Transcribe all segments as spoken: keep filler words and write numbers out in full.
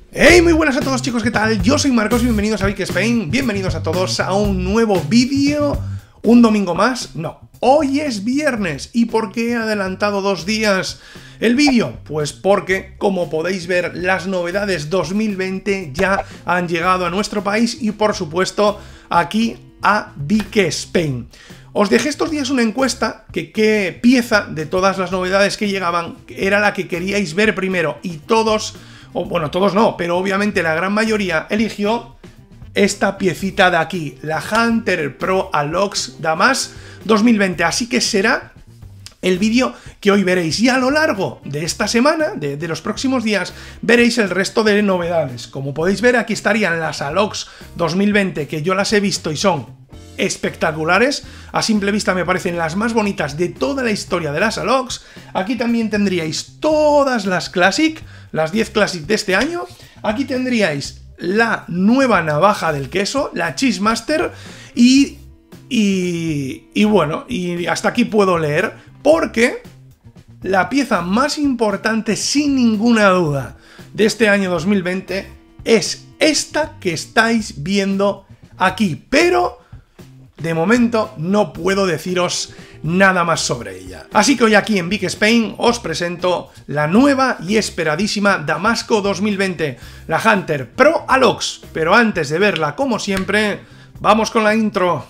Hey, muy buenas a todos chicos, ¿qué tal? Yo soy Marcos y bienvenidos a Big Spain, bienvenidos a todos a un nuevo vídeo, un domingo más, no, hoy es viernes. ¿Y por qué he adelantado dos días el vídeo? Pues porque, como podéis ver, las novedades dos mil veinte ya han llegado a nuestro país y por supuesto aquí a Big Spain. Os dejé estos días una encuesta que qué pieza de todas las novedades que llegaban era la que queríais ver primero y todos... o bueno, todos no, pero obviamente la gran mayoría eligió esta piecita de aquí, la Hunter Pro Alox Damas dos mil veinte, así que será el vídeo que hoy veréis, y a lo largo de esta semana, de, de los próximos días, veréis el resto de novedades. Como podéis ver, aquí estarían las Alox dos mil veinte, que yo las he visto y son espectaculares, a simple vista me parecen las más bonitas de toda la historia de las Alox. Aquí también tendríais todas las Classic, las diez Classic de este año. Aquí tendríais la nueva navaja del queso, la Cheesemaster, y, y, y bueno, y hasta aquí puedo leer, porque la pieza más importante, sin ninguna duda, de este año dos mil veinte es esta que estáis viendo aquí, pero de momento no puedo deciros nada más sobre ella. Así que hoy aquí en Big Spain os presento la nueva y esperadísima Damasco dos mil veinte, la Hunter Pro Alox. Pero antes de verla, como siempre, vamos con la intro.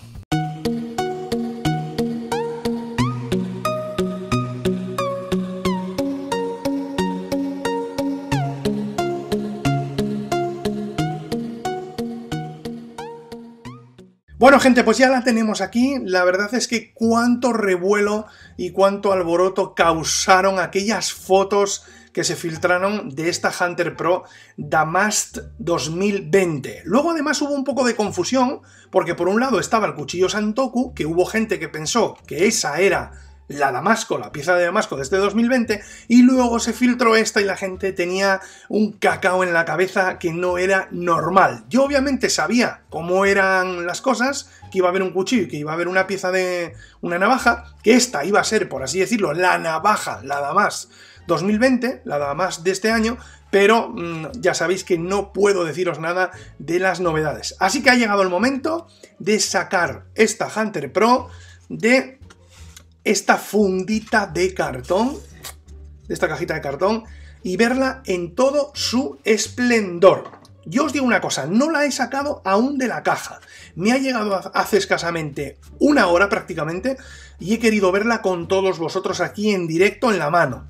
Bueno, gente, pues ya la tenemos aquí. La verdad es que cuánto revuelo y cuánto alboroto causaron aquellas fotos que se filtraron de esta Hunter Pro Damas dos mil veinte. Luego además hubo un poco de confusión, porque por un lado estaba el cuchillo Santoku, que hubo gente que pensó que esa era la Damasco, la pieza de Damasco de este dos mil veinte, y luego se filtró esta y la gente tenía un cacao en la cabeza que no era normal. Yo obviamente sabía cómo eran las cosas, que iba a haber un cuchillo y que iba a haber una pieza de una navaja, que esta iba a ser, por así decirlo, la navaja, la Damas dos mil veinte, la Damas de este año, pero mmm, ya sabéis que no puedo deciros nada de las novedades. Así que ha llegado el momento de sacar esta Hunter Pro de esta fundita de cartón, de esta cajita de cartón, y verla en todo su esplendor. Yo os digo una cosa, no la he sacado aún de la caja. Me ha llegado hace escasamente una hora prácticamente y he querido verla con todos vosotros aquí en directo en la mano.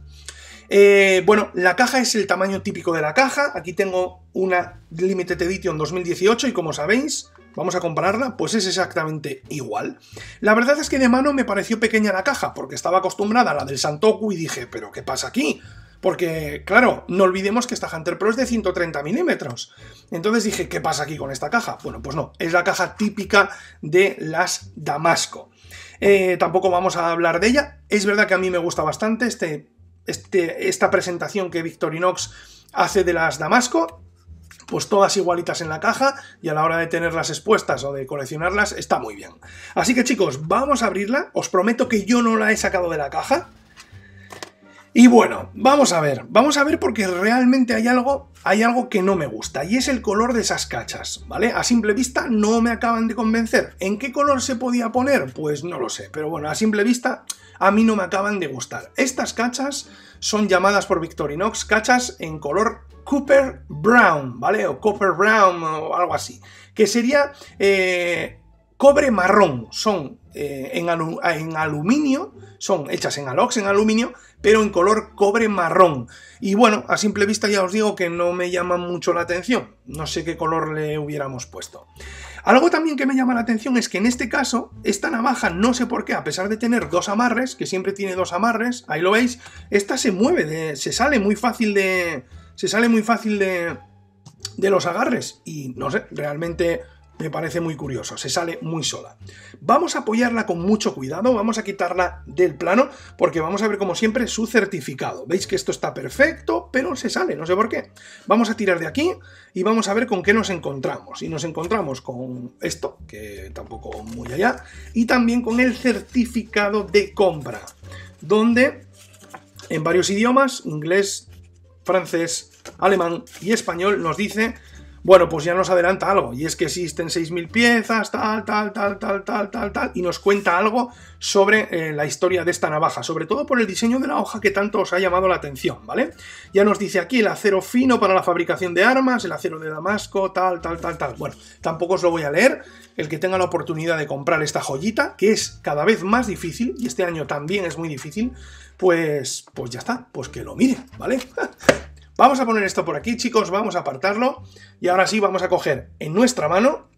Eh, bueno, la caja es el tamaño típico de la caja. Aquí tengo una Limited Edition dos mil dieciocho y como sabéis, vamos a compararla, pues es exactamente igual. La verdad es que de mano me pareció pequeña la caja, porque estaba acostumbrada a la del Santoku y dije, ¿pero qué pasa aquí? Porque, claro, no olvidemos que esta Hunter Pro es de ciento treinta milímetros. Entonces dije, ¿qué pasa aquí con esta caja? Bueno, pues no, es la caja típica de las Damasco. Eh, tampoco vamos a hablar de ella. Es verdad que a mí me gusta bastante este, este, esta presentación que Victorinox hace de las Damasco. Pues todas igualitas en la caja y a la hora de tenerlas expuestas o de coleccionarlas está muy bien. Así que chicos, vamos a abrirla. Os prometo que yo no la he sacado de la caja. Y bueno, vamos a ver. Vamos a ver porque realmente hay algo, hay algo que no me gusta y es el color de esas cachas, ¿vale? A simple vista no me acaban de convencer. ¿En qué color se podía poner? Pues no lo sé, pero bueno, a simple vista a mí no me acaban de gustar. Estas cachas son llamadas por Victorinox cachas en color Copper Brown, ¿vale? O Copper Brown o algo así. Que sería eh, cobre marrón. Son eh, en, alu en aluminio, son hechas en alox, en aluminio, pero en color cobre marrón. Y bueno, a simple vista ya os digo que no me llama mucho la atención. No sé qué color le hubiéramos puesto. Algo también que me llama la atención es que en este caso, esta navaja, no sé por qué, a pesar de tener dos amarres, que siempre tiene dos amarres, ahí lo veis, esta se mueve, de, se sale muy fácil de... Se sale muy fácil de, de los agarres y no sé, realmente me parece muy curioso, se sale muy sola. Vamos a apoyarla con mucho cuidado, vamos a quitarla del plano porque vamos a ver como siempre su certificado. Veis que esto está perfecto, pero se sale, no sé por qué. Vamos a tirar de aquí y vamos a ver con qué nos encontramos. Y nos encontramos con esto, que tampoco muy allá, y también con el certificado de compra, donde en varios idiomas, inglés, francés, alemán y español, nos dice, bueno, pues ya nos adelanta algo, y es que existen seis mil piezas, tal, tal, tal, tal, tal, tal, tal, y nos cuenta algo sobre eh, la historia de esta navaja, sobre todo por el diseño de la hoja que tanto os ha llamado la atención, ¿vale? Ya nos dice aquí el acero fino para la fabricación de armas, el acero de Damasco, tal, tal, tal, tal. Bueno, tampoco os lo voy a leer. El que tenga la oportunidad de comprar esta joyita, que es cada vez más difícil, y este año también es muy difícil, pues, pues ya está, pues que lo mire, ¿vale? Vamos a poner esto por aquí, chicos, vamos a apartarlo, y ahora sí vamos a coger en nuestra mano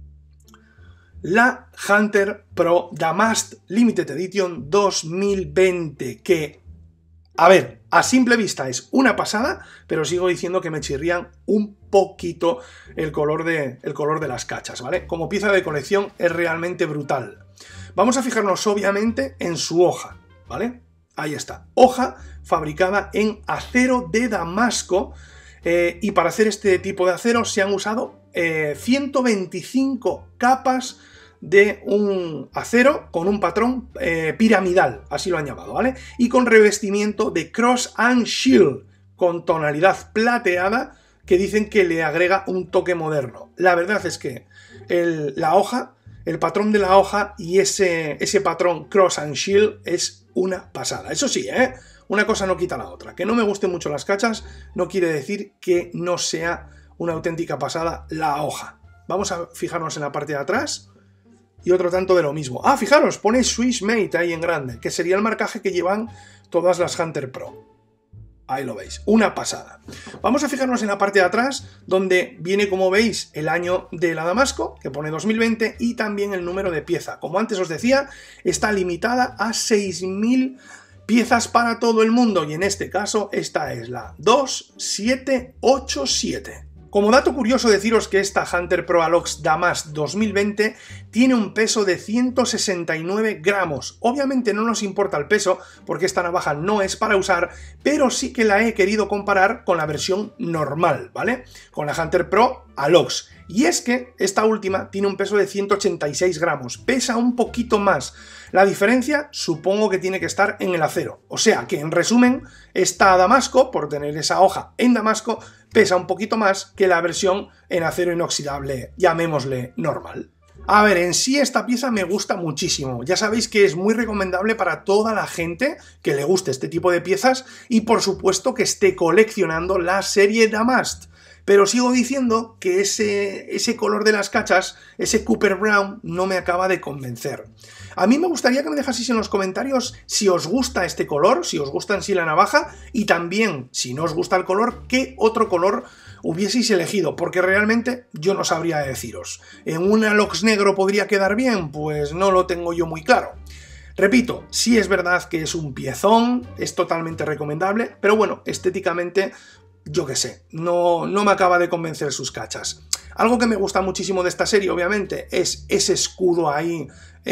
la Hunter Pro Damast Limited Edition dos mil veinte, que, a ver, a simple vista es una pasada, pero sigo diciendo que me chirrían un poquito el color de, el color de las cachas, ¿vale? Como pieza de colección es realmente brutal. Vamos a fijarnos obviamente en su hoja, ¿vale? Ahí está, hoja fabricada en acero de Damasco, eh, y para hacer este tipo de acero se han usado eh, ciento veinticinco capas de un acero con un patrón eh, piramidal, así lo han llamado, ¿vale? Y con revestimiento de Cross and Shield, con tonalidad plateada, que dicen que le agrega un toque moderno. La verdad es que el, la hoja, el patrón de la hoja y ese, ese patrón Cross and Shield es una pasada. Eso sí, ¿eh? Una cosa no quita la otra. Que no me gusten mucho las cachas no quiere decir que no sea una auténtica pasada la hoja. Vamos a fijarnos en la parte de atrás y otro tanto de lo mismo. Ah, fijaros, pone Swiss Made ahí en grande, que sería el marcaje que llevan todas las Hunter Pro. Ahí lo veis, una pasada. Vamos a fijarnos en la parte de atrás, donde viene, como veis, el año de la Damasco, que pone dos mil veinte, y también el número de pieza. Como antes os decía, está limitada a seis mil piezas para todo el mundo, y en este caso esta es la dos siete ocho siete. Como dato curioso, deciros que esta Hunter Pro Alox Damast dos mil veinte tiene un peso de ciento sesenta y nueve gramos. Obviamente no nos importa el peso, porque esta navaja no es para usar, pero sí que la he querido comparar con la versión normal, ¿vale? Con la Hunter Pro Alox. Y es que esta última tiene un peso de ciento ochenta y seis gramos, pesa un poquito más. La diferencia supongo que tiene que estar en el acero. O sea que, en resumen, esta Damasco, por tener esa hoja en Damasco, pesa un poquito más que la versión en acero inoxidable, llamémosle normal. A ver, en sí esta pieza me gusta muchísimo. Ya sabéis que es muy recomendable para toda la gente que le guste este tipo de piezas y, por supuesto, que esté coleccionando la serie Damast. Pero sigo diciendo que ese, ese color de las cachas, ese Cooper Brown, no me acaba de convencer. A mí me gustaría que me dejaseis en los comentarios si os gusta este color, si os gusta en sí la navaja, y también, si no os gusta el color, qué otro color hubieseis elegido, porque realmente yo no sabría deciros. ¿En un Alox negro podría quedar bien? Pues no lo tengo yo muy claro. Repito, sí es verdad que es un piezón, es totalmente recomendable, pero bueno, estéticamente, yo qué sé, no, no me acaba de convencer sus cachas. Algo que me gusta muchísimo de esta serie, obviamente, es ese escudo ahí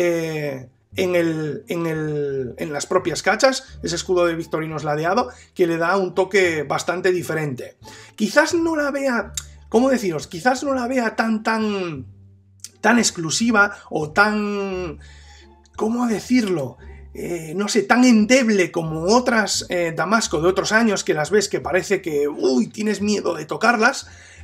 eh, en, el, en, el, en las propias cachas, ese escudo de Victorinos ladeado, que le da un toque bastante diferente. Quizás no la vea, ¿cómo deciros? Quizás no la vea tan, tan, tan exclusiva o tan, ¿cómo decirlo? Eh, no sé, tan endeble como otras eh, Damasco de otros años, que las ves que parece que, uy, tienes miedo de tocarlas,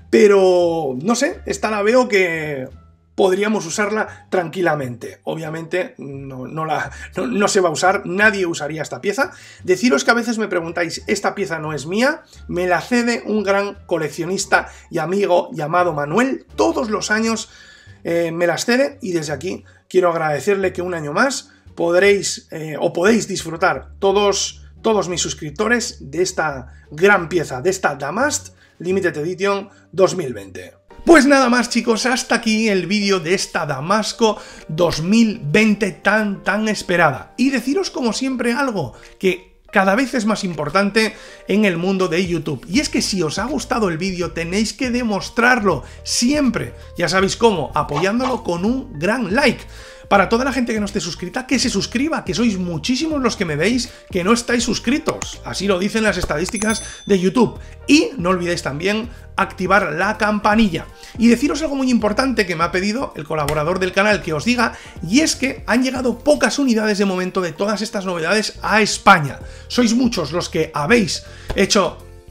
pero no sé, esta la veo que podríamos usarla tranquilamente. Obviamente no, no, la, no, no se va a usar, nadie usaría esta pieza. Deciros que a veces me preguntáis, esta pieza no es mía, me la cede un gran coleccionista y amigo llamado Manuel, todos los años eh, me las cede, y desde aquí quiero agradecerle que un año más podréis eh, o podéis disfrutar todos, todos mis suscriptores de esta gran pieza, de esta Damast Limited Edition dos mil veinte. Pues nada más, chicos, hasta aquí el vídeo de esta Damasco dos mil veinte tan tan esperada. Y deciros como siempre algo que cada vez es más importante en el mundo de YouTube. Y es que si os ha gustado el vídeo tenéis que demostrarlo siempre. Ya sabéis cómo, apoyándolo con un gran like. Para toda la gente que no esté suscrita, que se suscriba, que sois muchísimos los que me veis que no estáis suscritos. Así lo dicen las estadísticas de YouTube. Y no olvidéis también activar la campanilla. Y deciros algo muy importante que me ha pedido el colaborador del canal que os diga, y es que han llegado pocas unidades de momento de todas estas novedades a España. Sois muchos los que habéis hecho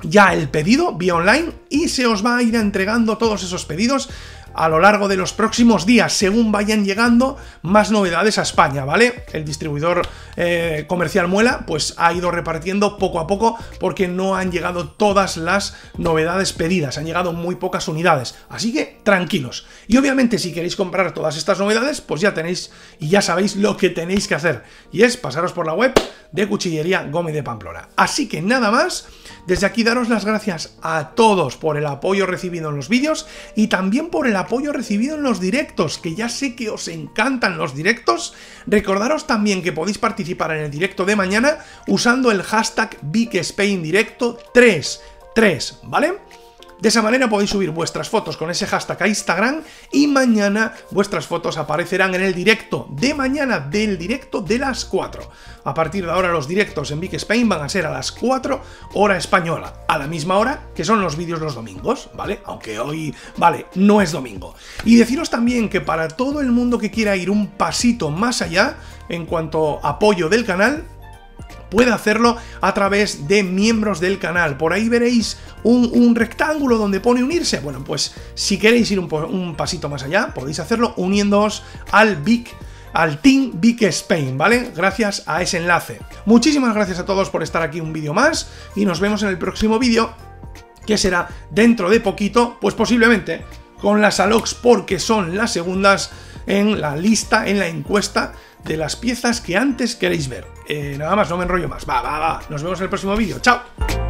ya el pedido vía online y se os va a ir entregando todos esos pedidos a lo largo de los próximos días, según vayan llegando más novedades a España, ¿vale? El distribuidor eh, comercial Muela pues ha ido repartiendo poco a poco porque no han llegado todas las novedades pedidas, han llegado muy pocas unidades, así que tranquilos. Y obviamente si queréis comprar todas estas novedades, pues ya tenéis y ya sabéis lo que tenéis que hacer, y es pasaros por la web de Cuchillería Gómez de Pamplona. Así que nada más, desde aquí daros las gracias a todos por el apoyo recibido en los vídeos y también por el apoyo recibido en los directos, que ya sé que os encantan los directos. Recordaros también que podéis participar en el directo de mañana usando el hashtag Big Spain Directo tres tres, ¿vale? De esa manera podéis subir vuestras fotos con ese hashtag a Instagram y mañana vuestras fotos aparecerán en el directo de mañana, del directo de las cuatro. A partir de ahora los directos en Big Spain van a ser a las cuatro hora española, a la misma hora que son los vídeos los domingos, ¿vale? Aunque hoy, vale, no es domingo. Y deciros también que para todo el mundo que quiera ir un pasito más allá en cuanto a apoyo del canal, puede hacerlo a través de miembros del canal. Por ahí veréis un, un rectángulo donde pone unirse. Bueno, pues si queréis ir un, un pasito más allá, podéis hacerlo uniéndoos al Big, al Team Big Spain, ¿vale? Gracias a ese enlace. Muchísimas gracias a todos por estar aquí un vídeo más y nos vemos en el próximo vídeo, que será dentro de poquito, pues posiblemente con las Alox, porque son las segundas en la lista, en la encuesta de las piezas que antes queréis ver. Eh, nada más, no me enrollo más. Va, va, va. Nos vemos en el próximo vídeo. ¡Chao!